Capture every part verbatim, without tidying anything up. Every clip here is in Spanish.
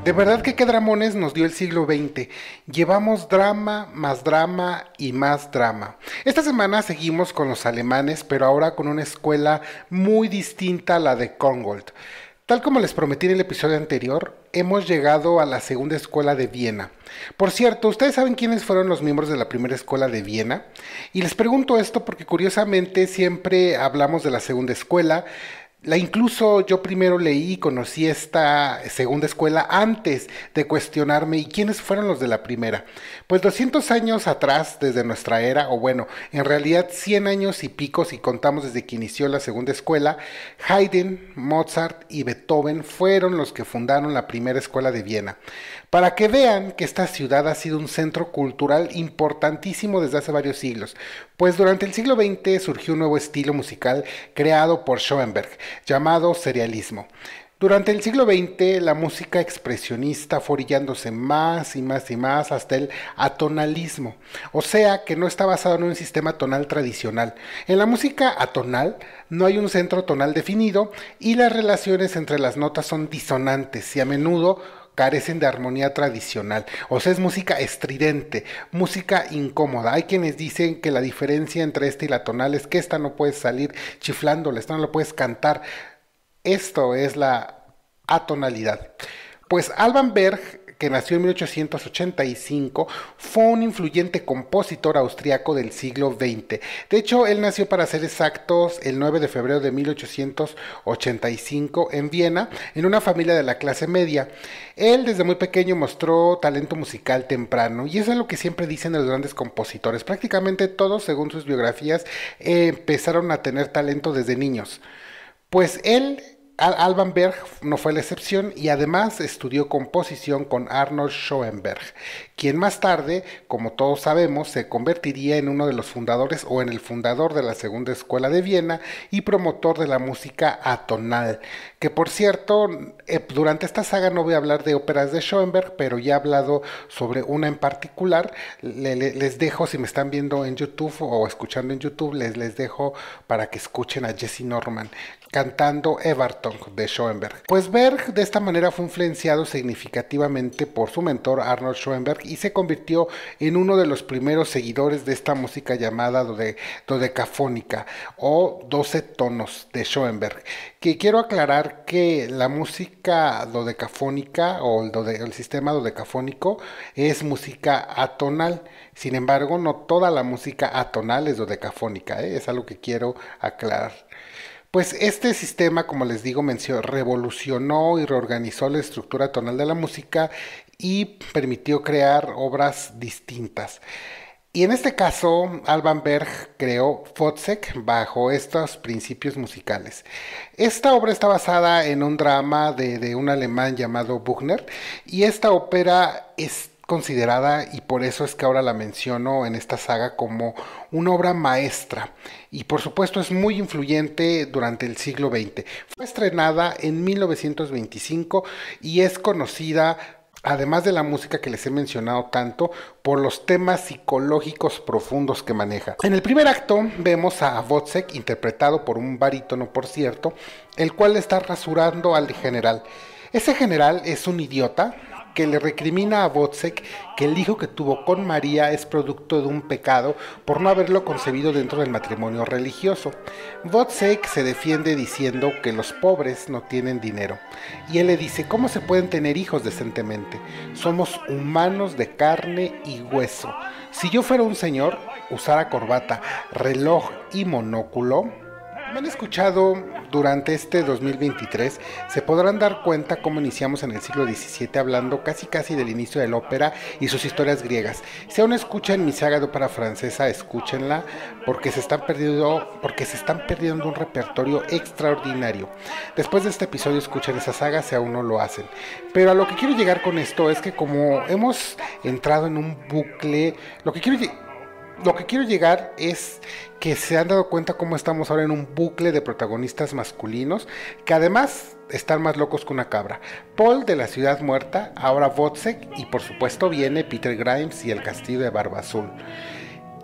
De verdad que qué dramones nos dio el siglo veinte. Llevamos drama, más drama y más drama. Esta semana seguimos con los alemanes, pero ahora con una escuela muy distinta a la de Kongol. Tal como les prometí en el episodio anterior, hemos llegado a la segunda escuela de Viena. Por cierto, ¿ustedes saben quiénes fueron los miembros de la primera escuela de Viena? Y les pregunto esto porque curiosamente siempre hablamos de la segunda escuela. La incluso yo primero leí y conocí esta segunda escuela antes de cuestionarme y quiénes fueron los de la primera. Pues doscientos años atrás desde nuestra era, o bueno, en realidad cien años y pico si contamos desde que inició la segunda escuela, Haydn, Mozart y Beethoven fueron los que fundaron la primera escuela de Viena. Para que vean que esta ciudad ha sido un centro cultural importantísimo desde hace varios siglos, pues durante el siglo veinte surgió un nuevo estilo musical creado por Schoenberg, llamado serialismo. Durante el siglo veinte, la música expresionista fue orillándose más y más y más hasta el atonalismo, o sea que no está basado en un sistema tonal tradicional. En la música atonal no hay un centro tonal definido y las relaciones entre las notas son disonantes y a menudo carecen de armonía tradicional, o sea, es música estridente, música incómoda. Hay quienes dicen que la diferencia entre esta y la tonal es que esta no puedes salir chiflándola, esta no la puedes cantar. Esto es la atonalidad. Pues Alban Berg, que nació en mil ochocientos ochenta y cinco, fue un influyente compositor austriaco del siglo veinte. De hecho, él nació, para ser exactos, el nueve de febrero de mil ochocientos ochenta y cinco en Viena, en una familia de la clase media. Él desde muy pequeño mostró talento musical temprano, y eso es lo que siempre dicen los grandes compositores. Prácticamente todos, según sus biografías, eh, empezaron a tener talento desde niños. Pues él... Alban Berg no fue la excepción y además estudió composición con Arnold Schoenberg, quien más tarde, como todos sabemos, se convertiría en uno de los fundadores o en el fundador de la segunda escuela de Viena y promotor de la música atonal, que por cierto, eh, durante esta saga no voy a hablar de óperas de Schoenberg, pero ya he hablado sobre una en particular. Le, le, les dejo, si me están viendo en YouTube o escuchando en YouTube, les, les dejo para que escuchen a Jessye Norman cantando Everton de Schoenberg. Pues Berg de esta manera fue influenciado significativamente por su mentor Arnold Schoenberg y se convirtió en uno de los primeros seguidores de esta música llamada dode, dodecafónica o doce tonos de Schoenberg. Que quiero aclarar que la música dodecafónica o el, dode, el sistema dodecafónico es música atonal. Sin embargo, no toda la música atonal es dodecafónica, ¿eh? Es algo que quiero aclarar. Pues este sistema, como les digo, mencionó, revolucionó y reorganizó la estructura tonal de la música y permitió crear obras distintas. Y en este caso, Alban Berg creó Wozzeck bajo estos principios musicales. Esta obra está basada en un drama de, de un alemán llamado Buchner, y esta ópera es considerada, y por eso es que ahora la menciono en esta saga, como una obra maestra, y por supuesto es muy influyente durante el siglo veinte. Fue estrenada en mil novecientos veinticinco y es conocida, además de la música que les he mencionado tanto, por los temas psicológicos profundos que maneja. En el primer acto vemos a Wozzeck, interpretado por un barítono, por cierto, el cual está rasurando al general. Ese general es un idiota que le recrimina a Wozzeck que el hijo que tuvo con María es producto de un pecado por no haberlo concebido dentro del matrimonio religioso. Wozzeck se defiende diciendo que los pobres no tienen dinero, y él le dice: ¿cómo se pueden tener hijos decentemente? Somos humanos de carne y hueso. Si yo fuera un señor, usara corbata, reloj y monóculo. Me han escuchado durante este dos mil veintitrés, se podrán dar cuenta cómo iniciamos en el siglo diecisiete hablando casi casi del inicio de la ópera y sus historias griegas. Si aún escuchan mi saga de ópera francesa, escúchenla, porque se están perdiendo, porque se están perdiendo un repertorio extraordinario. Después de este episodio escuchen esa saga si aún no lo hacen. Pero a lo que quiero llegar con esto es que como hemos entrado en un bucle, lo que quiero llegar Lo que quiero llegar es que se han dado cuenta cómo estamos ahora en un bucle de protagonistas masculinos que además están más locos que una cabra. Paul de la Ciudad Muerta, ahora Wozzeck, y por supuesto viene Peter Grimes y el Castillo de Barba Azul.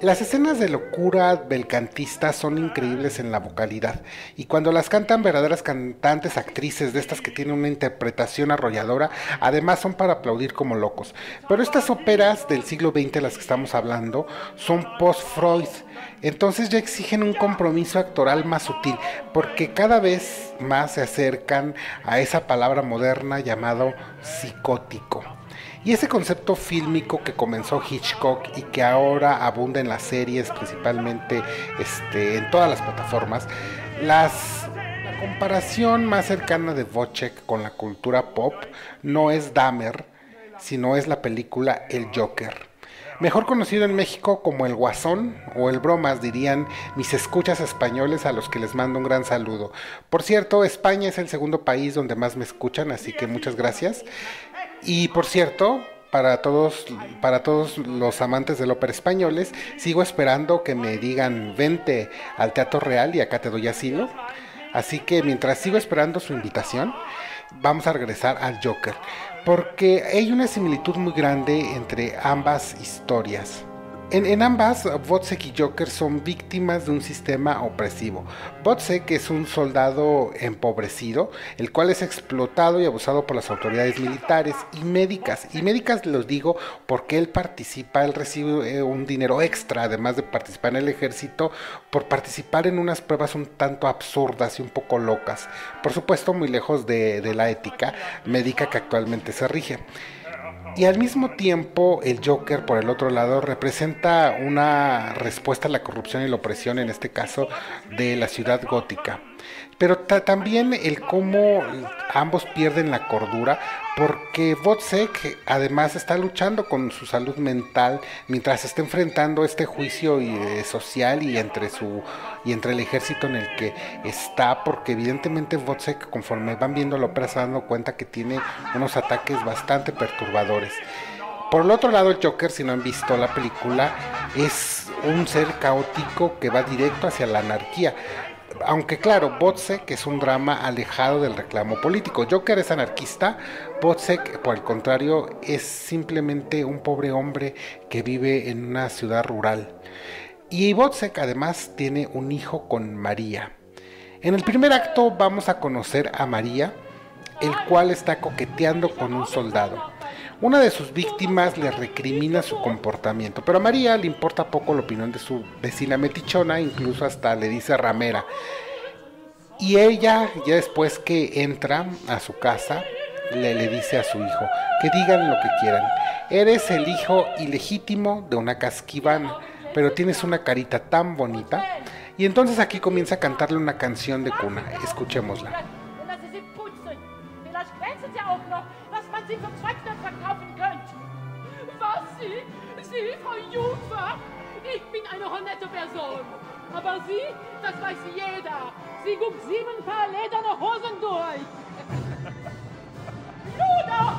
Las escenas de locura del cantista son increíbles en la vocalidad y cuando las cantan verdaderas cantantes, actrices de estas que tienen una interpretación arrolladora, además son para aplaudir como locos. Pero estas óperas del siglo veinte, las que estamos hablando, son post-Freud, entonces ya exigen un compromiso actoral más sutil, porque cada vez más se acercan a esa palabra moderna llamado psicótico. Y ese concepto fílmico que comenzó Hitchcock y que ahora abunda en las series, principalmente este, en todas las plataformas, las, la comparación más cercana de Wojciech con la cultura pop no es Dahmer, sino es la película El Joker. Mejor conocido en México como El Guasón o El Bromas, dirían mis escuchas españoles a los que les mando un gran saludo. Por cierto, España es el segundo país donde más me escuchan, así que muchas gracias. Y por cierto, para todos, para todos los amantes del ópera españoles, sigo esperando que me digan vente al Teatro Real y acá te doy asilo. Así que mientras sigo esperando su invitación, vamos a regresar al Joker, porque hay una similitud muy grande entre ambas historias. En, en ambas, Wozzeck y Joker son víctimas de un sistema opresivo. Wozzeck es un soldado empobrecido, el cual es explotado y abusado por las autoridades militares y médicas. Y médicas los digo porque él participa, él recibe eh, un dinero extra, además de participar en el ejército, por participar en unas pruebas un tanto absurdas y un poco locas. Por supuesto, muy lejos de, de la ética médica que actualmente se rige. Y al mismo tiempo el Joker, por el otro lado, representa una respuesta a la corrupción y la opresión, en este caso de la ciudad gótica. Pero también el cómo ambos pierden la cordura, porque Wozzeck además está luchando con su salud mental mientras está enfrentando este juicio eh, social y entre su y entre el ejército en el que está, porque evidentemente Wozzeck, conforme van viendo la ópera, se van dando cuenta que tiene unos ataques bastante perturbadores. Por el otro lado, el Joker, si no han visto la película, es un ser caótico que va directo hacia la anarquía. Aunque claro, Wozzeck es un drama alejado del reclamo político. Joker es anarquista, Wozzeck, por el contrario, es simplemente un pobre hombre que vive en una ciudad rural. Y Wozzeck además tiene un hijo con María. En el primer acto vamos a conocer a María, el cual está coqueteando con un soldado. Una de sus víctimas le recrimina su comportamiento, pero a María le importa poco la opinión de su vecina metichona, incluso hasta le dice ramera. Y ella, ya después que entra a su casa, le, le dice a su hijo que digan lo que quieran. Eres el hijo ilegítimo de una casquivana, pero tienes una carita tan bonita. Y entonces aquí comienza a cantarle una canción de cuna. Escuchémosla. Sie zum Zwecknet verkaufen könnt. Was, Sie? Sie, Frau Jungfer? Ich bin eine honette Person. Aber Sie, das weiß jeder. Sie guckt sieben Paar lederne Hosen durch. Luder!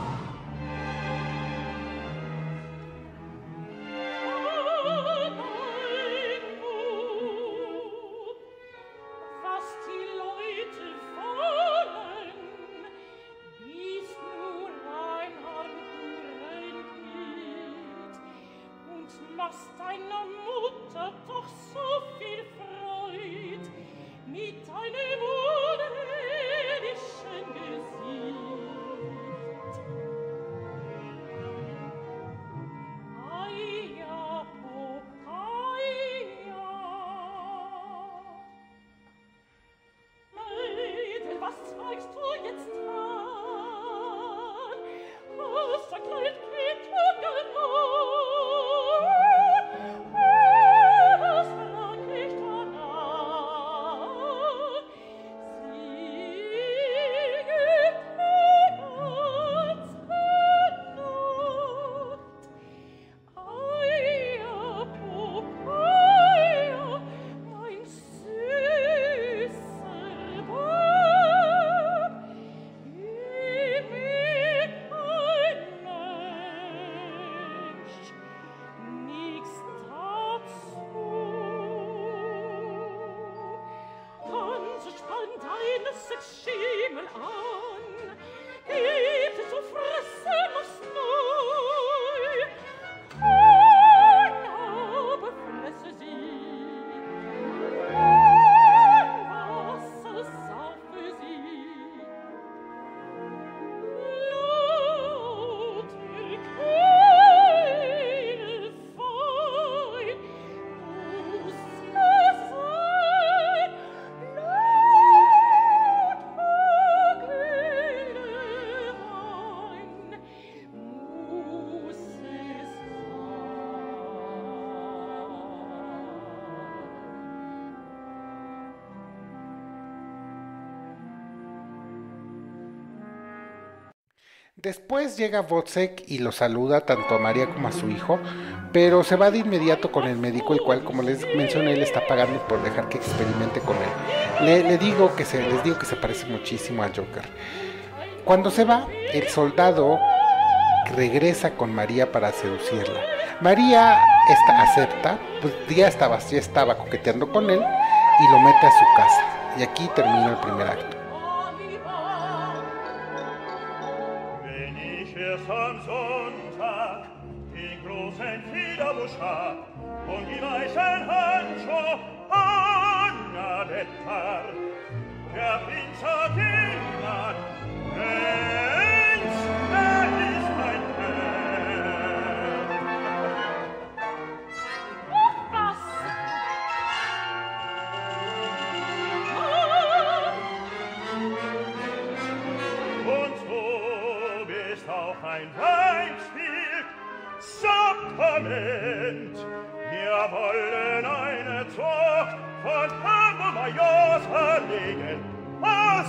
Machst deiner Mutter doch so viel Freud mit deinem unredischen Gesicht. Eia, oh, eia. Mädel, was zeigst du jetzt an? Hast du Kleid getragen? Fressen Después llega Wozzeck y lo saluda tanto a María como a su hijo, pero se va de inmediato con el médico, el cual, como les mencioné, le está pagando por dejar que experimente con él. Le, le digo que se, les digo que se parece muchísimo al Joker. Cuando se va, el soldado regresa con María para seducirla. María esta, acepta, pues ya estaba, ya estaba coqueteando con él y lo mete a su casa. Y aquí termina el primer acto. Am Sonntag den großen Federbusch hab und die weißen Handschuhe Anna-Wetter. Der Prinz hat ihn an, Prinz, er ist mein Herr. Ach, was? Und so bist auch ein Weibsbild, Sakrament. Wir wollen eine Zucht von Hammermajors erlegen. Was?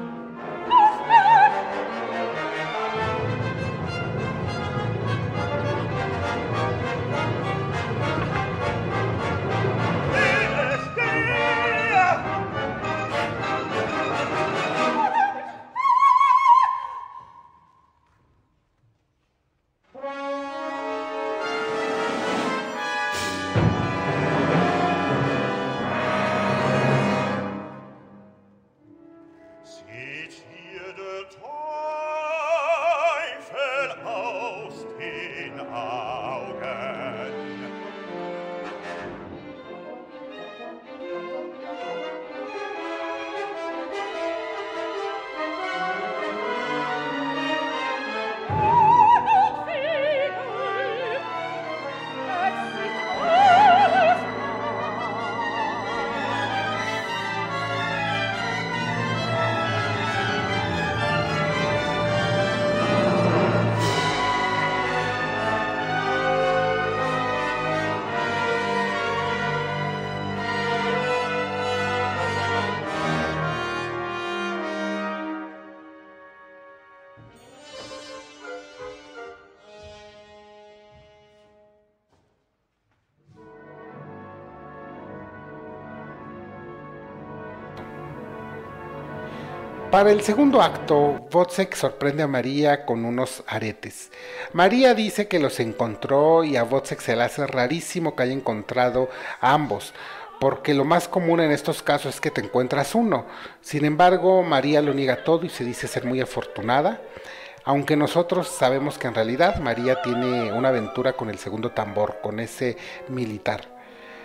Para el segundo acto, Wozzeck sorprende a María con unos aretes. María dice que los encontró y a Wozzeck se le hace rarísimo que haya encontrado a ambos, porque lo más común en estos casos es que te encuentras uno. Sin embargo, María lo niega todo y se dice ser muy afortunada, aunque nosotros sabemos que en realidad María tiene una aventura con el segundo tambor, con ese militar.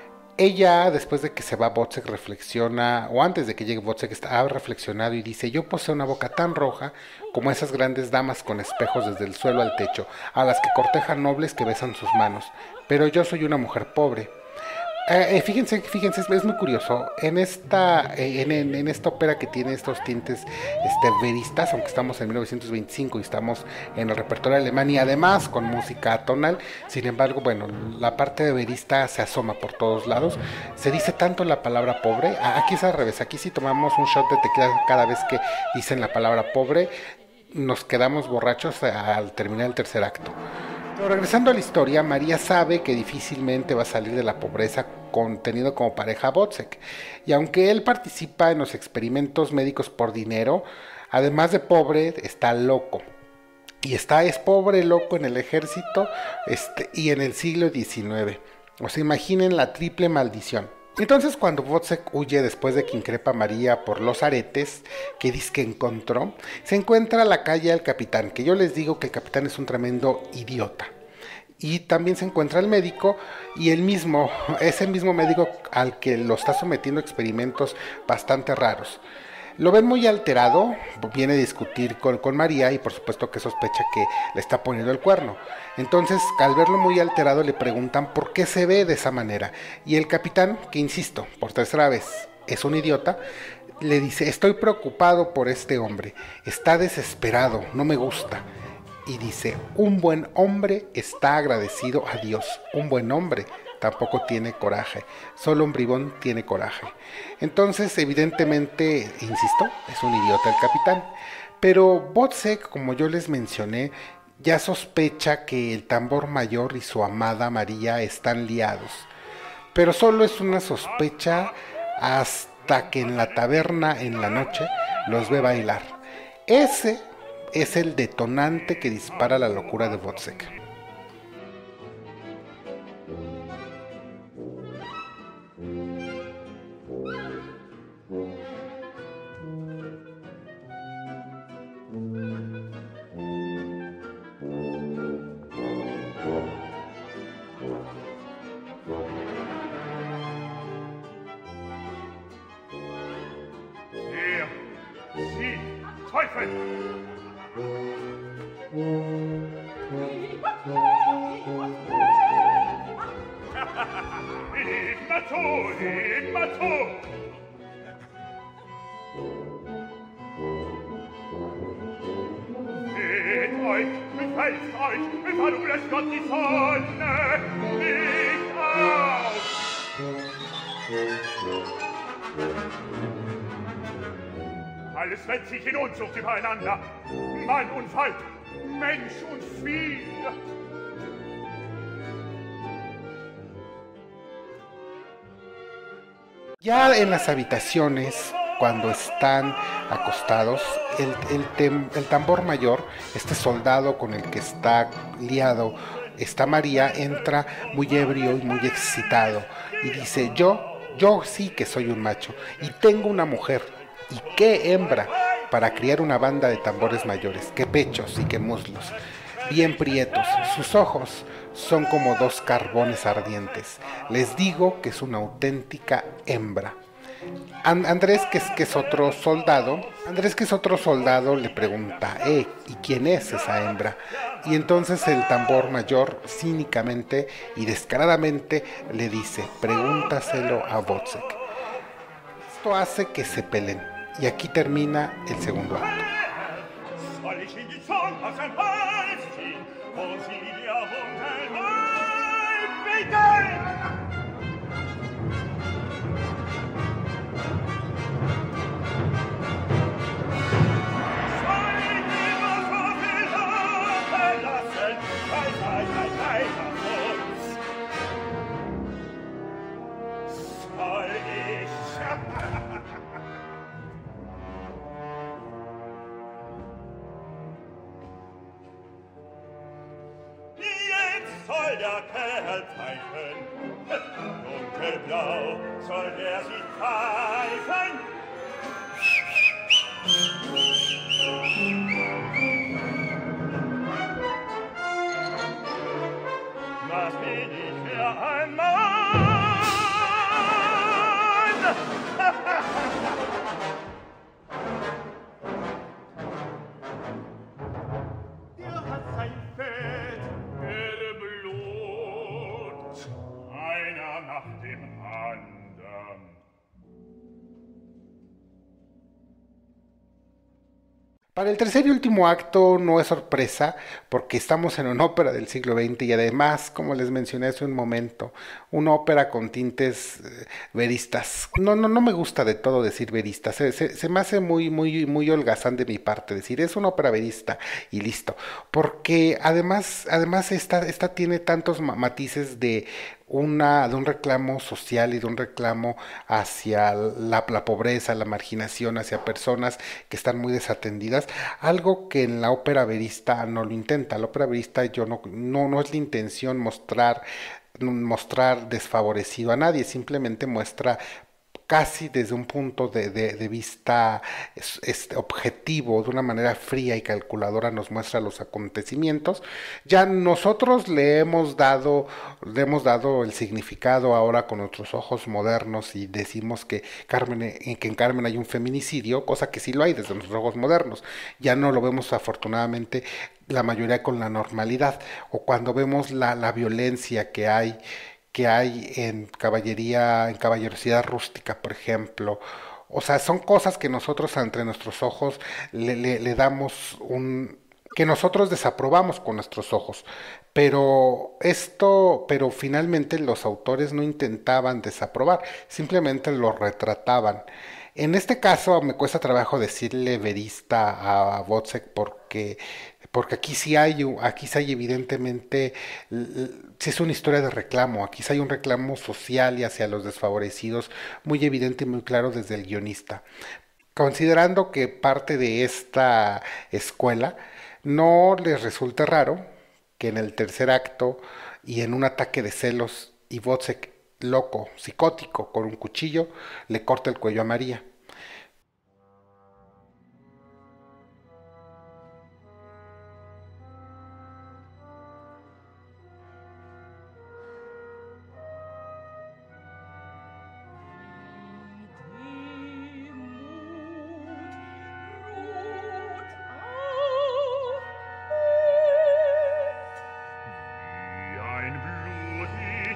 Ella, después de que se va Wozzeck, reflexiona, o antes de que llegue Wozzeck, ha reflexionado y dice: yo poseo una boca tan roja como esas grandes damas con espejos desde el suelo al techo, a las que cortejan nobles que besan sus manos, pero yo soy una mujer pobre. Eh, eh, fíjense, fíjense, es, es muy curioso, en esta, eh, en, en, en esta ópera que tiene estos tintes este, veristas, aunque estamos en mil novecientos veinticinco y estamos en el repertorio alemán y además con música atonal, sin embargo, bueno, la parte de verista se asoma por todos lados, se dice tanto la palabra pobre, aquí es al revés, aquí si tomamos un shot de tequila cada vez que dicen la palabra pobre, nos quedamos borrachos al terminar el tercer acto. Pero regresando a la historia, María sabe que difícilmente va a salir de la pobreza con, teniendo como pareja a Wozzeck. Y aunque él participa en los experimentos médicos por dinero, además de pobre, está loco. Y está, es pobre, loco en el ejército este, y en el siglo diecinueve. O sea, imaginen la triple maldición. Entonces, cuando Wozzeck huye después de que increpa a María por los aretes que dice que encontró, se encuentra a la calle al capitán, que yo les digo que el capitán es un tremendo idiota. Y también se encuentra el médico y el mismo, ese mismo médico al que lo está sometiendo a experimentos bastante raros. Lo ven muy alterado, viene a discutir con, con María y por supuesto que sospecha que le está poniendo el cuerno. Entonces, al verlo muy alterado, le preguntan por qué se ve de esa manera. Y el capitán, que insisto, por tercera vez es un idiota, le dice: estoy preocupado por este hombre, está desesperado, no me gusta. Y dice: un buen hombre está agradecido a Dios, un buen hombre tampoco tiene coraje, solo un bribón tiene coraje. Entonces, evidentemente, insisto, es un idiota el capitán. Pero Wozzeck, como yo les mencioné, ya sospecha que el tambor mayor y su amada María están liados. Pero solo es una sospecha hasta que en la taberna en la noche los ve bailar. Ese es el detonante que dispara la locura de Wozzeck. Sie, Teufel! Immer zu, immer zu! Seht euch, befällt euch, verruht Gott die Sonne, nicht auf! Alles wälzt sich in Unzucht übereinander. Mann und Weib, Mensch und Vieh. Ya en las habitaciones, cuando están acostados, el, el, tem, el tambor mayor, este soldado con el que está liado, esta María, entra muy ebrio y muy excitado y dice: yo, yo sí que soy un macho y tengo una mujer. ¿Y qué hembra para criar una banda de tambores mayores? ¡Qué pechos y qué muslos! Bien prietos, sus ojos son como dos carbones ardientes. Les digo que es una auténtica hembra. And- Andrés, que es, que es otro soldado, Andrés, que es otro soldado, le pregunta: eh, ¿y quién es esa hembra? Y entonces el tambor mayor, cínicamente y descaradamente, le dice: pregúntaselo a Wozzeck. Esto hace que se peleen. Y aquí termina el segundo acto. Soll der Kerl pfeifen, dunkelblau soll der sie pfeifen. Was bin ich für ein Mann? Der hat sein Fett Blut, einer nach dem anderen. Para el tercer y último acto no es sorpresa, porque estamos en una ópera del siglo veinte y además, como les mencioné hace un momento, una ópera con tintes eh, veristas. No, no, no me gusta de todo decir veristas, se, se, se me hace muy, muy, muy holgazán de mi parte decir es una ópera verista y listo, porque además, además esta, esta tiene tantos matices de Una, de un reclamo social y de un reclamo hacia la, la pobreza, la marginación, hacia personas que están muy desatendidas, algo que en la ópera verista no lo intenta. La ópera verista yo no, no, no es la intención mostrar, mostrar desfavorecido a nadie, simplemente muestra casi desde un punto de, de, de vista es, es objetivo, de una manera fría y calculadora nos muestra los acontecimientos. Ya nosotros le hemos dado, le hemos dado el significado ahora con nuestros ojos modernos y decimos que Carmen, que en Carmen hay un feminicidio, cosa que sí lo hay desde nuestros ojos modernos. Ya no lo vemos afortunadamente la mayoría con la normalidad, o cuando vemos la, la violencia que hay que hay en caballería, en caballerosidad rústica, por ejemplo. O sea, son cosas que nosotros entre nuestros ojos le, le, le damos un... que nosotros desaprobamos con nuestros ojos. Pero esto, pero finalmente los autores no intentaban desaprobar, simplemente lo retrataban. En este caso me cuesta trabajo decirle verista a Wozzeck porque, porque aquí sí hay, u- aquí sí hay evidentemente, l- l- sí es una historia de reclamo, aquí sí hay un reclamo social y hacia los desfavorecidos muy evidente y muy claro desde el guionista. Considerando que parte de esta escuela no les resulta raro que en el tercer acto y en un ataque de celos y Wozzeck loco, psicótico, con un cuchillo, le corta el cuello a María. Die Demut ruht auf Wie ein blutig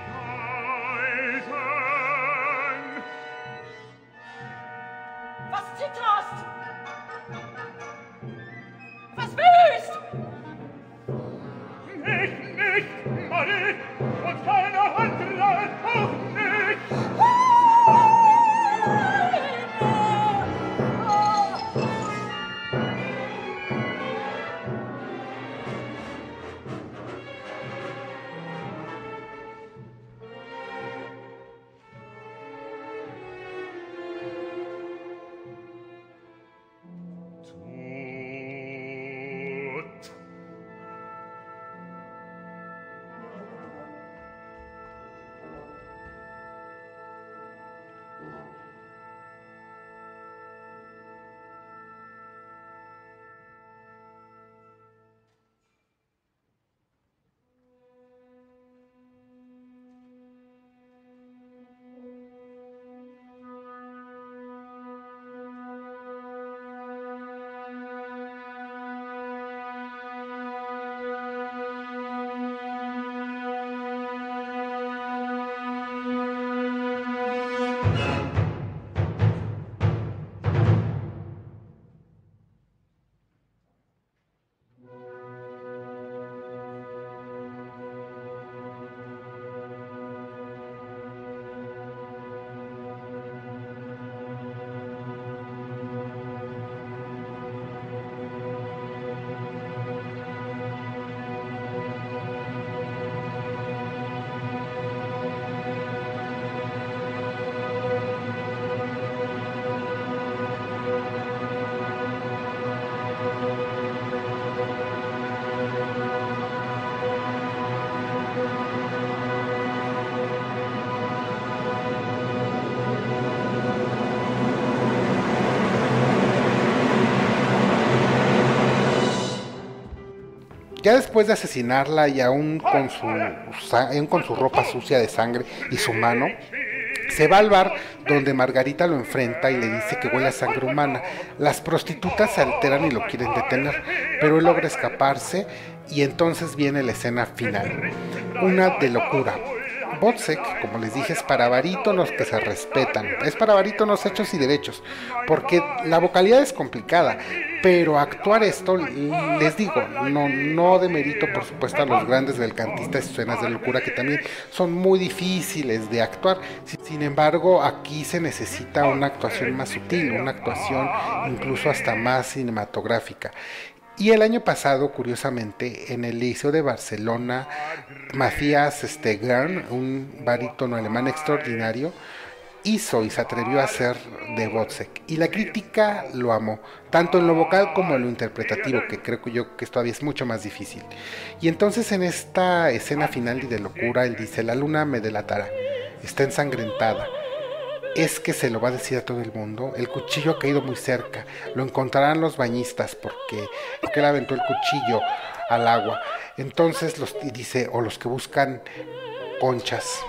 Eisen. Was zitterst? Was willst? Nicht, nicht, Marie, und keine andere, auch nicht. Tod. Ya después de asesinarla y aún con su, sa- aún con su ropa sucia de sangre y su mano, se va al bar donde Margarita lo enfrenta y le dice que huele a sangre humana. Las prostitutas se alteran y lo quieren detener, pero él logra escaparse y entonces viene la escena final, una de locura. Wozzeck, como les dije, es para barítonos que se respetan, es para barítonos hechos y derechos, porque la vocalidad es complicada, pero actuar esto, les digo, no, no demerito por supuesto a los grandes belcantistas y escenas de locura que también son muy difíciles de actuar. Sin embargo, aquí se necesita una actuación más sutil, una actuación incluso hasta más cinematográfica. Y el año pasado, curiosamente, en el Liceo de Barcelona, Matthias Stegern, un barítono alemán extraordinario, hizo y se atrevió a hacer de Wozzeck. Y la crítica lo amó, tanto en lo vocal como en lo interpretativo, que creo que yo que todavía es mucho más difícil. Y entonces en esta escena final y de locura, él dice, la luna me delatará, está ensangrentada. Es que se lo va a decir a todo el mundo. El cuchillo ha caído muy cerca. Lo encontrarán los bañistas porque, porque él aventó el cuchillo al agua. Entonces los y dice, o los que buscan conchas.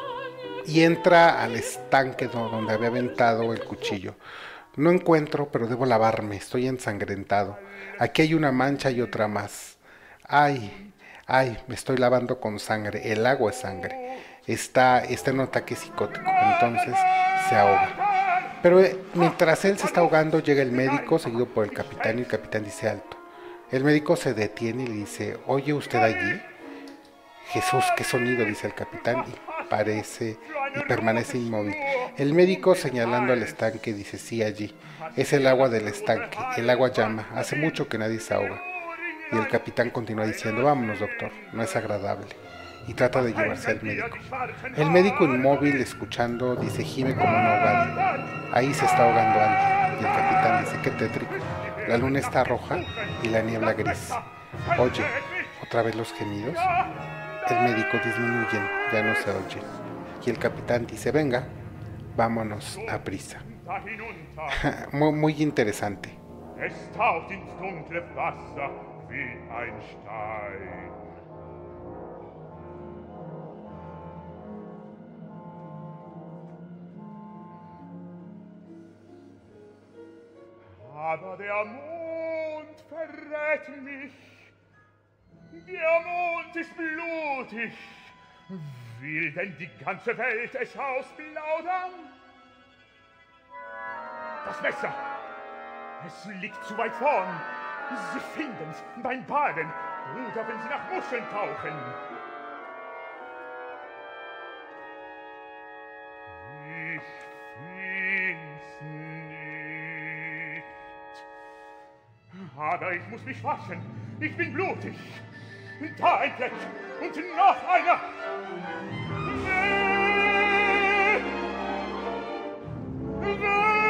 Y entra al estanque donde había aventado el cuchillo. No encuentro, pero debo lavarme. Estoy ensangrentado. Aquí hay una mancha y otra más. Ay, ay, me estoy lavando con sangre. El agua es sangre. Está, está en un ataque psicótico. Entonces se ahoga. Pero eh, mientras él se está ahogando, llega el médico, seguido por el capitán, y el capitán dice alto. El médico se detiene y le dice, ¿oye usted allí? Jesús, ¿qué sonido? Dice el capitán. aparece y permanece inmóvil. El médico, señalando al estanque, dice: sí, allí. Es el agua del estanque. El agua llama. Hace mucho que nadie se ahoga. Y el capitán continúa diciendo: vámonos, doctor. No es agradable. Y trata de llevarse al médico. El médico, inmóvil, escuchando, dice: gime como un ahogado. Ahí se está ahogando alguien. Y el capitán dice: qué tétrico. La luna está roja y la niebla gris. Oye, ¿otra vez los gemidos? El médico: disminuyen, ya no se oye. Y el capitán dice: venga, vámonos a prisa. muy, muy interesante. Es taucht ins dunkle Wasser wie ein Stein. Aber der Mond verrät mich. Der Mond ist blutig. Will denn die ganze Welt es ausplaudern? Das Messer! Es liegt zu weit vorn. Sie finden's beim Baden oder wenn Sie nach Muscheln tauchen. Ich find's nicht. Aber ich muss mich waschen. Ich bin blutig. Da ein Fleck und noch einer. Weh!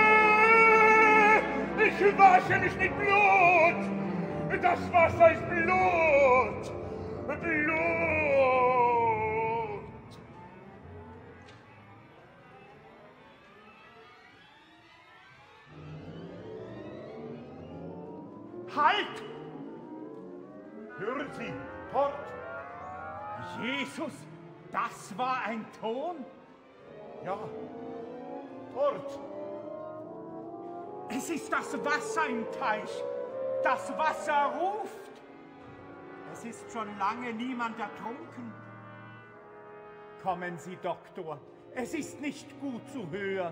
Weh! Ich wasche mich mit Blut. Das Wasser ist Blut. Blut. Halt! Hören Sie, dort! Jesus, das war ein Ton? Ja, dort! Es ist das Wasser im Teich. Das Wasser ruft. Es ist schon lange niemand ertrunken. Kommen Sie, Doktor. Es ist nicht gut zu hören.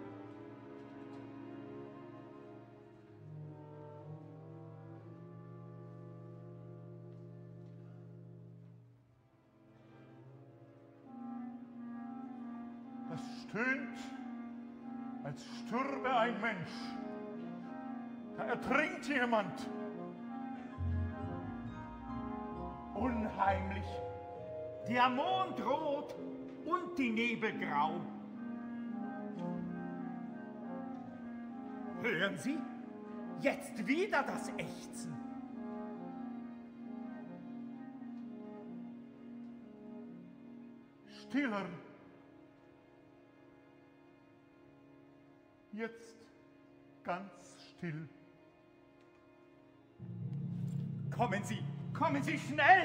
Es stöhnt, als stürbe ein Mensch. Da ertrinkt jemand. Unheimlich. Der Mond rot und die Nebel grau. Hören Sie? Jetzt wieder das Ächzen. Stiller. Jetzt ganz still. Kommen Sie, kommen Sie schnell!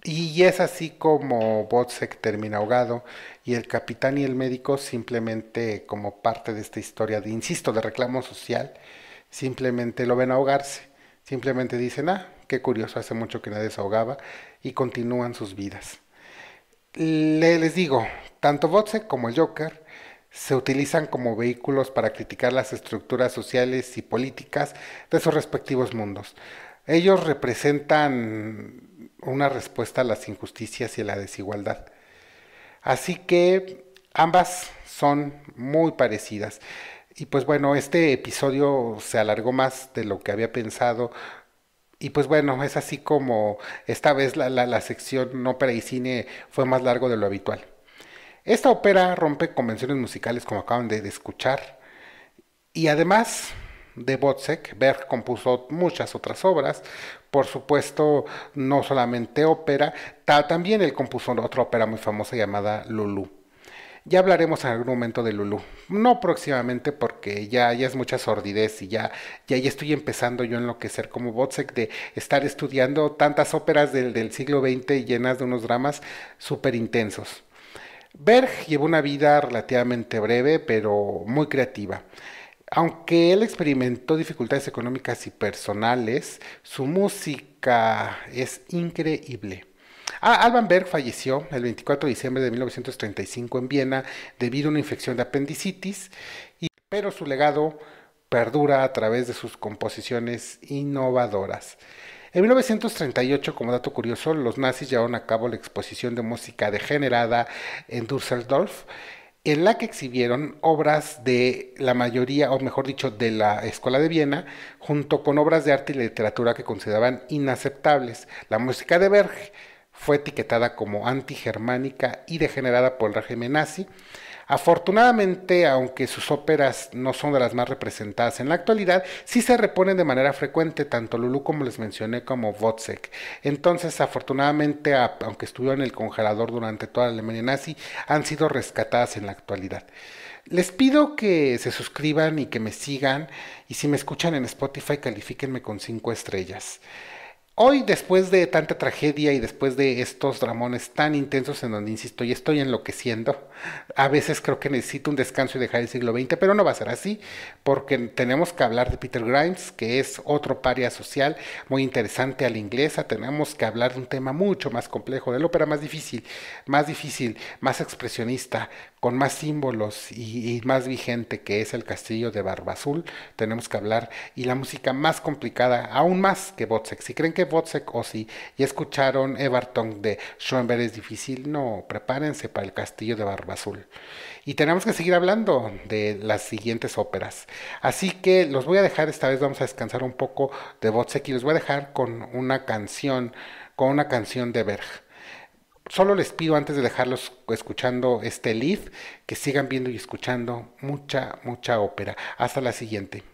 Y es así como Wozzeck termina ahogado y el capitán y el médico simplemente como parte de esta historia de, insisto, de reclamo social, simplemente lo ven ahogarse, simplemente dicen, ah, qué curioso, hace mucho que nadie se ahogaba y continúan sus vidas. Le, les digo, tanto Wozzeck como el Joker se utilizan como vehículos para criticar las estructuras sociales y políticas de sus respectivos mundos. Ellos representan una respuesta a las injusticias y a la desigualdad. Así que ambas son muy parecidas. Y pues bueno, este episodio se alargó más de lo que había pensado. Y pues bueno, es así como esta vez la, la, la sección ópera y cine fue más largo de lo habitual. Esta ópera rompe convenciones musicales como acaban de, de escuchar. Y además de Wozzeck, Berg compuso muchas otras obras, por supuesto no solamente ópera, ta, también él compuso otra ópera muy famosa llamada Lulú. Ya hablaremos en algún momento de Lulú, no próximamente porque ya, ya es mucha sordidez y ya, ya, ya estoy empezando yo a enloquecer como Wozzeck de estar estudiando tantas óperas del, del siglo veinte llenas de unos dramas súper intensos. Berg llevó una vida relativamente breve pero muy creativa. Aunque él experimentó dificultades económicas y personales, su música es increíble. Ah, Alban Berg falleció el veinticuatro de diciembre de mil novecientos treinta y cinco en Viena debido a una infección de apendicitis, y, pero su legado perdura a través de sus composiciones innovadoras. En mil novecientos treinta y ocho, como dato curioso, los nazis llevaron a cabo la exposición de música degenerada en Düsseldorf, en la que exhibieron obras de la mayoría, o mejor dicho, de la Escuela de Viena, junto con obras de arte y literatura que consideraban inaceptables. La música de Berg fue etiquetada como antigermánica y degenerada por el régimen nazi. Afortunadamente, aunque sus óperas no son de las más representadas en la actualidad, sí se reponen de manera frecuente, tanto Lulú como les mencioné como Wozzeck. Entonces, afortunadamente, aunque estuvieron en el congelador durante toda la Alemania nazi, han sido rescatadas en la actualidad. Les pido que se suscriban y que me sigan, y si me escuchan en Spotify, califíquenme con cinco estrellas. Hoy, después de tanta tragedia y después de estos dramones tan intensos en donde, insisto, ya estoy enloqueciendo, a veces creo que necesito un descanso y dejar el siglo veinte, pero no va a ser así, porque tenemos que hablar de Peter Grimes, que es otro paria social muy interesante a la inglesa. Tenemos que hablar de un tema mucho más complejo, de la ópera más difícil, más difícil, más expresionista, con más símbolos y, y más vigente, que es el Castillo de Barba Azul. Tenemos que hablar, y la música más complicada, aún más que Wozzeck. Si creen que Wozzeck o si ya escucharon Everton de Schoenberg es difícil, no, prepárense para el Castillo de Barba Azul. Y tenemos que seguir hablando de las siguientes óperas. Así que los voy a dejar, esta vez vamos a descansar un poco de Wozzeck y los voy a dejar con una canción, con una canción de Berg. Solo les pido, antes de dejarlos escuchando este lead, que sigan viendo y escuchando mucha, mucha ópera. Hasta la siguiente.